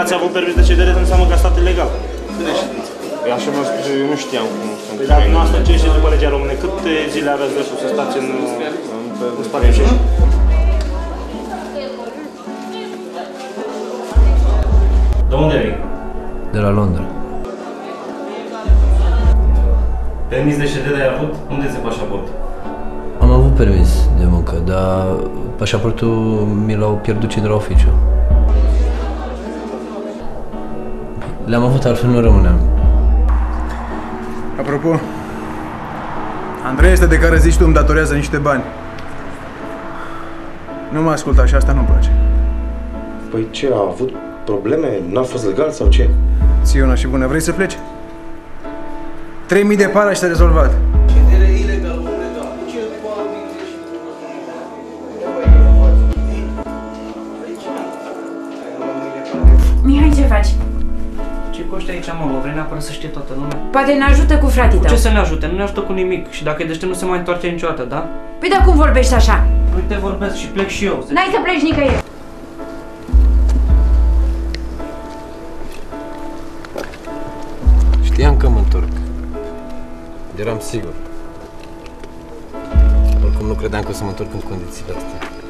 n-ați avut permis de ședere, înseamnă că a stat ilegal. Păi așa v-am spus, eu nu știam cum sunt. Păi dacă noastră ce și după legea română, câte zile aveți dreptul să stați în spațiul ședere? De unde vii? De la Londra. Permis de ședere ai avut? Unde este pașaportul? Am avut permis de muncă, dar pașaportul mi l-au pierdut cei de la oficiu. Le-am avut, altfel nu rămâneam. Apropo, Andrei este de care zici tu îmi datorează niște bani. Nu mă ascultă și asta nu-mi place. Păi ce, a avut probleme? N-a fost legal sau ce? Ție una și bună, vrei să pleci? 3.000 de para și s-a rezolvat. Ședere ilegală, nu legală. Ce bani și Mihai, ce faci? ce coște aici, mă? Vrei neapărat să știe toată lumea? Poate ne ajută cu fratele tău. Ce să ne ajute? Nu ne ajută cu nimic. Și dacă e deștept, nu se mai întoarce niciodată, da? Păi dar cum vorbești așa? Uite, vorbesc și plec și eu. N-ai să pleci nicăieri. Știam că mă întorc. Eram sigur. Oricum nu credeam că o să mă întorc în condițiile astea.